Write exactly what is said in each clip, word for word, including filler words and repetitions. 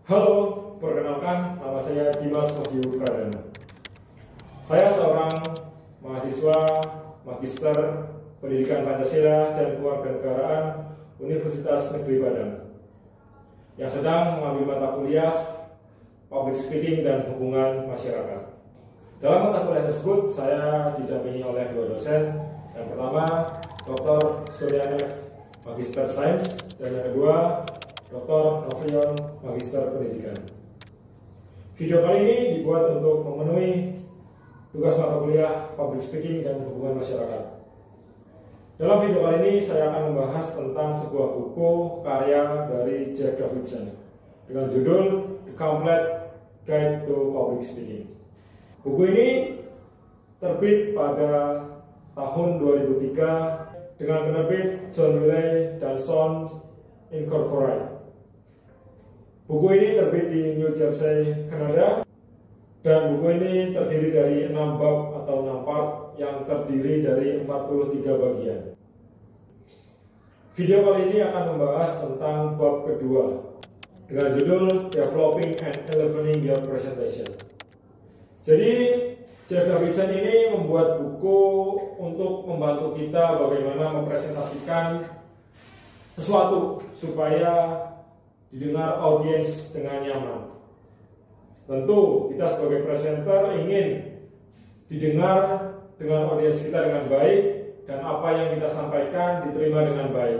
Halo, perkenalkan nama saya Dimas Wahyu Pradana. Saya seorang mahasiswa Magister Pendidikan Pancasila dan Kewarganegaraan Universitas Negeri Padang yang sedang mengambil mata kuliah Public Speaking dan Hubungan Masyarakat. Dalam mata kuliah tersebut, saya didampingi oleh dua dosen. Yang pertama, Doktor Suryanev, Magister Sains, dan yang kedua, Doktor Novrion, Magister Pendidikan. Video kali ini dibuat untuk memenuhi tugas mata kuliah Public Speaking dan Hubungan Masyarakat. Dalam video kali ini saya akan membahas tentang sebuah buku karya dari Jeff Davidson dengan judul The Complete Guide to Public Speaking. Buku ini terbit pada tahun dua ribu tiga dengan penerbit John Wiley dan Son Incorporated. Buku ini terbit di New Jersey, Kanada, dan buku ini terdiri dari enam bab atau enam part yang terdiri dari empat puluh tiga bagian. Video kali ini akan membahas tentang bab kedua dengan judul Developing and Elevating Your Presentation. Jadi, Jeff Davidson ini membuat buku untuk membantu kita bagaimana mempresentasikan sesuatu supaya didengar audiens dengan nyaman. Tentu kita sebagai presenter ingin didengar dengan audiens kita dengan baik dan apa yang kita sampaikan diterima dengan baik.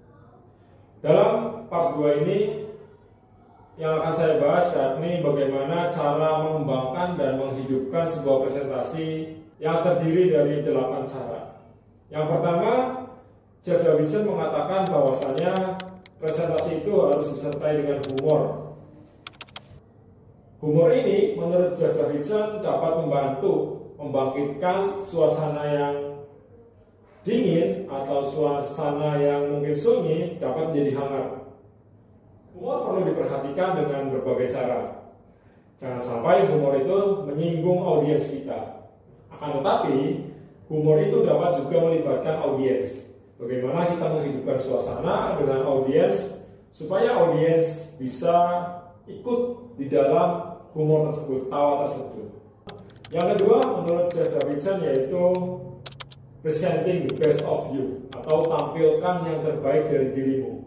Dalam part dua ini yang akan saya bahas saat ini bagaimana cara mengembangkan dan menghidupkan sebuah presentasi yang terdiri dari delapan cara. Yang pertama, Jeff Davidson mengatakan bahwasanya presentasi itu harus disertai dengan humor. Humor ini menurut Jeff Davidson dapat membantu membangkitkan suasana yang dingin atau suasana yang mungkin sunyi dapat menjadi hangat. Humor perlu diperhatikan dengan berbagai cara. Jangan sampai humor itu menyinggung audiens kita. Akan tetapi, humor itu dapat juga melibatkan audiens. Bagaimana kita menghidupkan suasana dengan audiens supaya audiens bisa ikut di dalam humor tersebut, tawa tersebut. Yang kedua, menurut Jeff Davidson yaitu presenting the best of you atau tampilkan yang terbaik dari dirimu.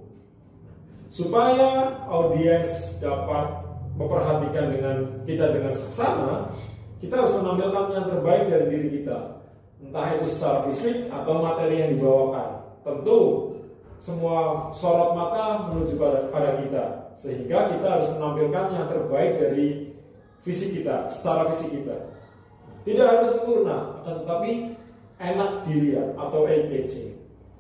Supaya audiens dapat memperhatikan dengan kita dengan seksama, kita harus menampilkan yang terbaik dari diri kita. Entah itu secara fisik atau materi yang dibawakan. Tentu semua sorot mata menuju pada, pada kita, sehingga kita harus menampilkan yang terbaik dari fisik kita, secara fisik kita. Tidak harus sempurna, akan tetapi enak dilihat atau eye-catching.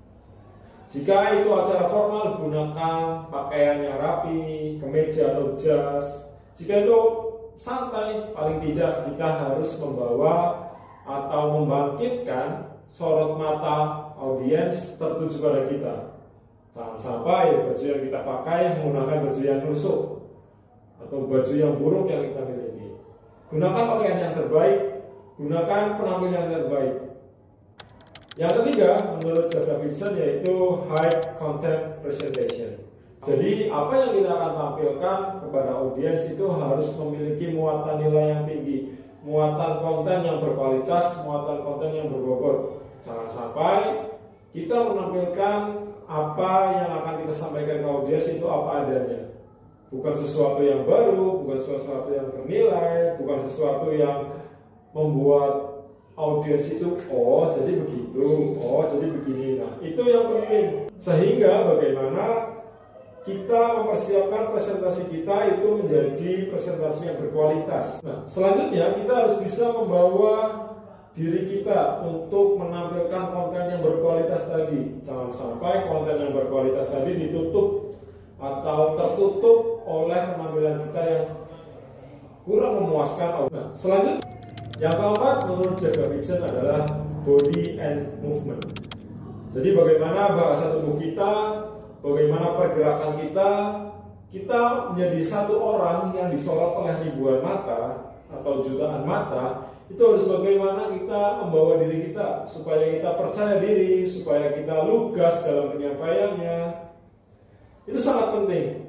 Jika itu acara formal, gunakan pakaian yang rapi, kemeja atau jas. Jika itu santai, paling tidak kita harus membawa atau membangkitkan sorot mata audiens tertuju pada kita. Jangan sampai baju yang kita pakai menggunakan baju yang lusuh atau baju yang buruk yang kita miliki. Gunakan pakaian yang terbaik, gunakan penampilan yang terbaik. Yang ketiga, menurut Jeff Davidson yaitu high content presentation. Jadi apa yang kita akan tampilkan kepada audiens itu harus memiliki muatan nilai yang tinggi, muatan konten yang berkualitas, muatan konten yang berbobot. Jangan sampai kita menampilkan apa yang akan kita sampaikan ke audiens itu apa adanya. Bukan sesuatu yang baru, bukan sesuatu yang bernilai, bukan sesuatu yang membuat audiens itu oh jadi begitu, oh jadi begini. Nah itu yang penting. Sehingga bagaimana kita mempersiapkan presentasi kita itu menjadi presentasi yang berkualitas. Nah selanjutnya kita harus bisa membawa diri kita untuk menampilkan konten yang berkualitas tadi. Jangan sampai konten yang berkualitas tadi ditutup atau tertutup oleh penampilan kita yang kurang memuaskan. Nah, selanjutnya, yang keempat menurut Jeff Davidson adalah body and movement. Jadi bagaimana bahasa tubuh kita, bagaimana pergerakan kita, kita menjadi satu orang yang disorot oleh ribuan mata atau jutaan mata. Itu harus bagaimana kita membawa diri kita supaya kita percaya diri, supaya kita lugas dalam penyampaiannya. Itu sangat penting.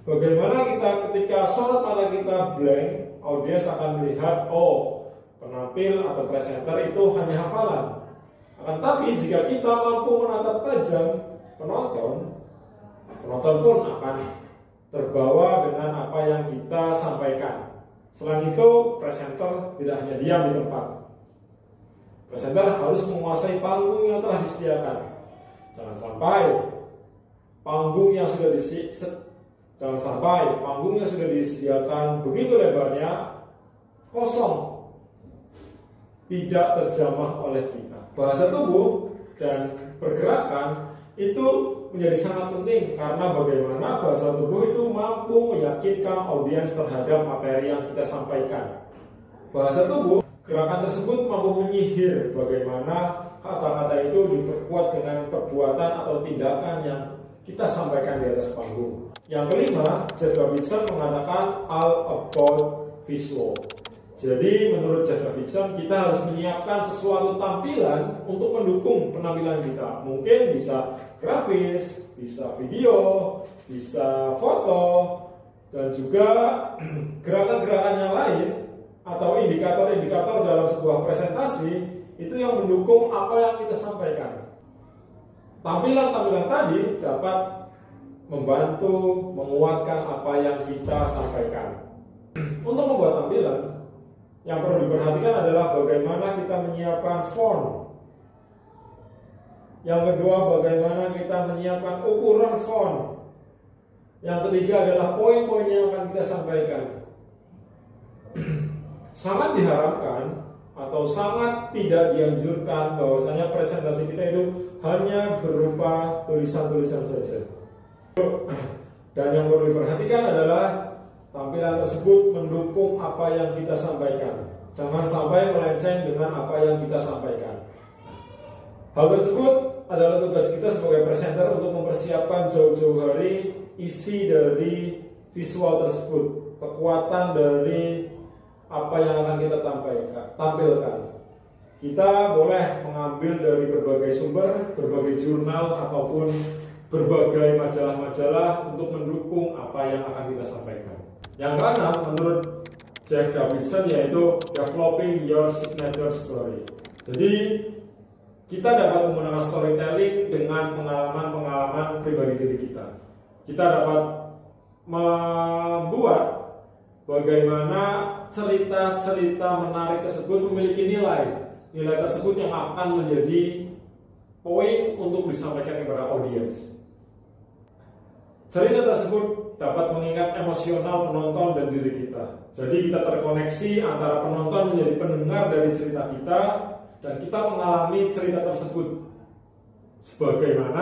Bagaimana kita ketika sorot mata kita blank, audiens akan melihat, oh, penampil atau presenter itu hanya hafalan. Akan tapi jika kita mampu menatap tajam penonton, penonton pun akan terbawa dengan apa yang kita sampaikan. Selain itu, presenter tidak hanya diam di tempat. Presenter harus menguasai panggung yang telah disediakan. Jangan sampai panggung yang sudah disediakan Jangan sampai panggung yang sudah disediakan begitu lebarnya kosong, tidak terjamah oleh kita. Bahasa tubuh dan pergerakan itu menjadi sangat penting karena bagaimana bahasa tubuh itu mampu meyakinkan audiens terhadap materi yang kita sampaikan. Bahasa tubuh, gerakan tersebut mampu menyihir bagaimana kata-kata itu diperkuat dengan perbuatan atau tindakan yang kita sampaikan di atas panggung. Yang kelima, Jeff Davidson mengatakan all about visual. Jadi menurut Jeff Davidson kita harus menyiapkan sesuatu tampilan untuk mendukung penampilan kita. Mungkin bisa grafis, bisa video, bisa foto, dan juga gerakan-gerakan yang lain atau indikator-indikator dalam sebuah presentasi itu yang mendukung apa yang kita sampaikan. Tampilan-tampilan tadi dapat membantu menguatkan apa yang kita sampaikan. Untuk membuat tampilan, yang perlu diperhatikan adalah bagaimana kita menyiapkan font. Yang kedua, bagaimana kita menyiapkan ukuran font. Yang ketiga adalah poin-poin yang akan kita sampaikan. Sangat diharapkan atau sangat tidak dianjurkan bahwasanya presentasi kita itu hanya berupa tulisan-tulisan saja. Dan yang perlu diperhatikan adalah tampilan tersebut mendukung apa yang kita sampaikan. Jangan sampai melenceng dengan apa yang kita sampaikan. Hal tersebut adalah tugas kita sebagai presenter untuk mempersiapkan jauh-jauh hari isi dari visual tersebut, kekuatan dari apa yang akan kita tampilkan. Kita boleh mengambil dari berbagai sumber, berbagai jurnal ataupun berbagai majalah-majalah untuk mendukung apa yang akan kita sampaikan. Yang keenam, menurut Jeff Davidson, yaitu developing your signature story. Jadi kita dapat menggunakan storytelling dengan pengalaman-pengalaman pribadi diri kita. Kita dapat membuat bagaimana cerita-cerita menarik tersebut memiliki nilai. Nilai tersebut yang akan menjadi poin untuk disampaikan kepada audiens. Cerita tersebut dapat mengingat emosional penonton dan diri kita. Jadi kita terkoneksi antara penonton menjadi pendengar dari cerita kita dan kita mengalami cerita tersebut. Sebagaimana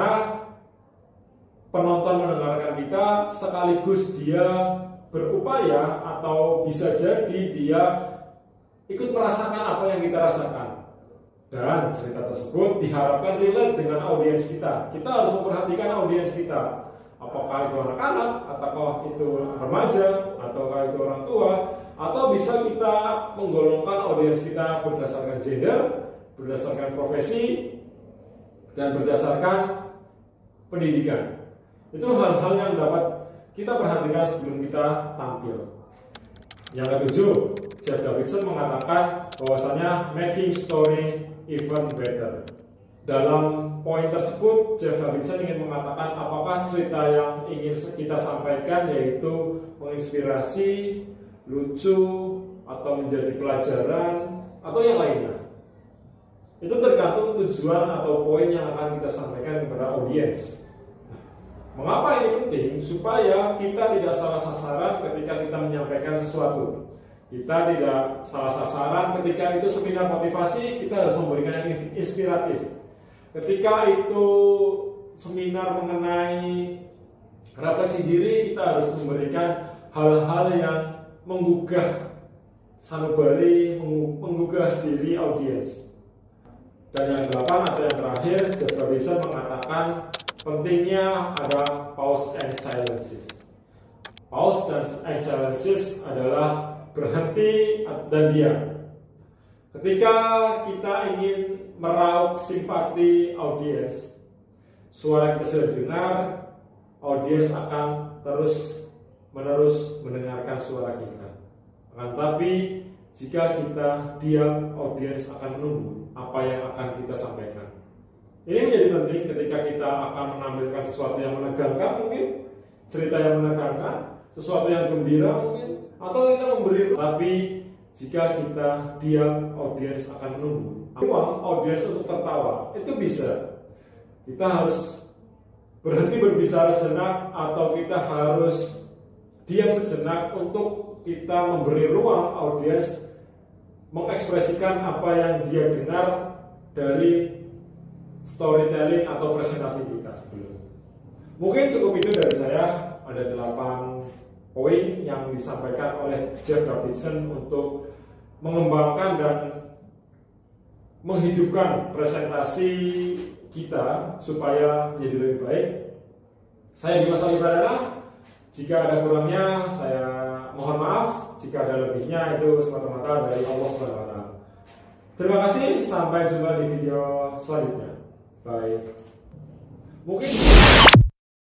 penonton mendengarkan kita sekaligus dia berupaya atau bisa jadi dia ikut merasakan apa yang kita rasakan. Dan cerita tersebut diharapkan relate dengan audiens kita. Kita harus memperhatikan audiens kita. Apakah itu anak-anak, ataukah itu remaja, ataukah itu orang tua, atau bisa kita menggolongkan audiens kita berdasarkan gender, berdasarkan profesi, dan berdasarkan pendidikan. Itu hal-hal yang dapat kita perhatikan sebelum kita tampil. Yang ketujuh, Jeff Davidson mengatakan bahwasanya making story even better. Dalam poin tersebut, Jeff Davidson ingin mengatakan apakah cerita yang ingin kita sampaikan yaitu menginspirasi, lucu, atau menjadi pelajaran, atau yang lainnya. Itu tergantung tujuan atau poin yang akan kita sampaikan kepada audiens. Mengapa ini penting? Supaya kita tidak salah sasaran ketika kita menyampaikan sesuatu. Kita tidak salah sasaran ketika itu seminar motivasi, kita harus memberikan yang inspiratif. Ketika itu seminar mengenai refleksi diri, kita harus memberikan hal-hal yang menggugah sanubari, menggugah diri audiens. Dan yang delapan atau yang terakhir, Jeff Davidson mengatakan pentingnya ada pause and silences. Pause dan silences adalah berhenti dan diam. Ketika kita ingin meraup simpati audiens, suara kita sudah dengar, audiens akan terus menerus mendengarkan suara kita. Akan tetapi jika kita diam, audiens akan menunggu apa yang akan kita sampaikan. Ini menjadi penting ketika kita akan menampilkan sesuatu yang menegangkan mungkin, cerita yang menegangkan, sesuatu yang gembira mungkin, atau kita memberi. Tapi jika kita diam, audiens akan menunggu. Ruang audiens untuk tertawa itu bisa. Kita harus berhenti berbicara sejenak atau kita harus diam sejenak untuk kita memberi ruang audiens mengekspresikan apa yang dia dengar dari storytelling atau presentasi kita sebelumnya. Mungkin cukup itu dari saya. Ada delapan poin yang disampaikan oleh Jeff Davidson untuk mengembangkan dan menghidupkan presentasi kita supaya menjadi lebih baik. Saya Dimas Wahyu. Jika ada kurangnya saya mohon maaf. Jika ada lebihnya itu semata-mata dari Allah subhanahu wa taala. Terima kasih, sampai jumpa di video selanjutnya. Bye. Mungkin